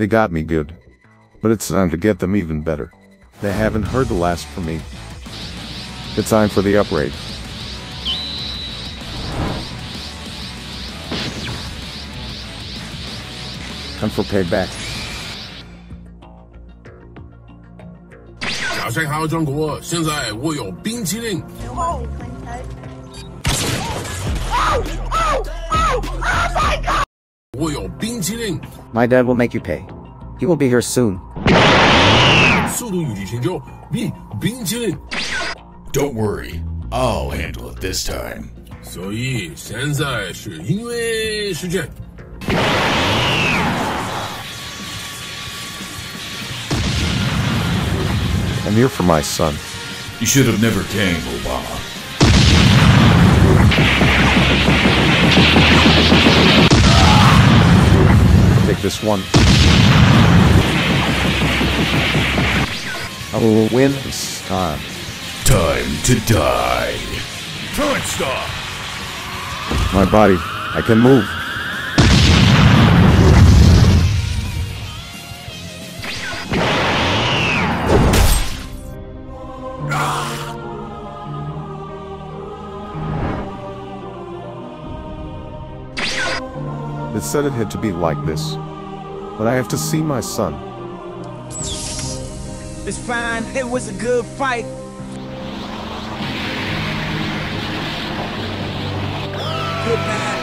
They got me good. But it's time to get them even better. They haven't heard the last from me. It's time for the upgrade. Time for payback. 假山还要张国，现在我有冰淇淋。我有冰淇淋。 My dad will make you pay. He will be here soon. 速度与激情就冰淇淋。 Don't worry, I'll handle it this time. 所以现在是音乐时间。 I'm here for my son. You should have never came, Obama. Take this one. I will win this time. Time to die. Time stop. My body, I can move. It said it had to be like this. But I have to see my son. It's fine, it was a good fight. Good night.